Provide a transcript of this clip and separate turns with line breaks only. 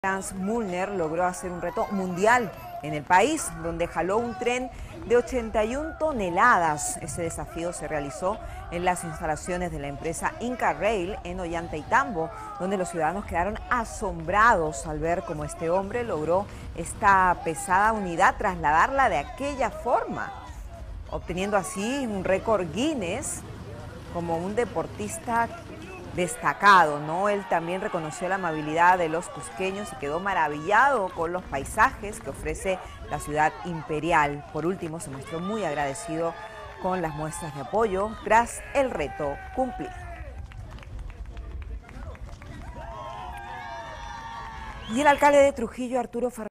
Franz Müllner logró hacer un reto mundial en el país, donde jaló un tren de 81 toneladas. Ese desafío se realizó en las instalaciones de la empresa Inca Rail en Ollantaytambo, donde los ciudadanos quedaron asombrados al ver cómo este hombre logró esta pesada unidad trasladarla de aquella forma, obteniendo así un récord Guinness como un deportista destacado, ¿no? Él también reconoció la amabilidad de los cusqueños y quedó maravillado con los paisajes que ofrece la ciudad imperial. Por último, se mostró muy agradecido con las muestras de apoyo tras el reto cumplido. Y el alcalde de Trujillo, Arturo Fernández,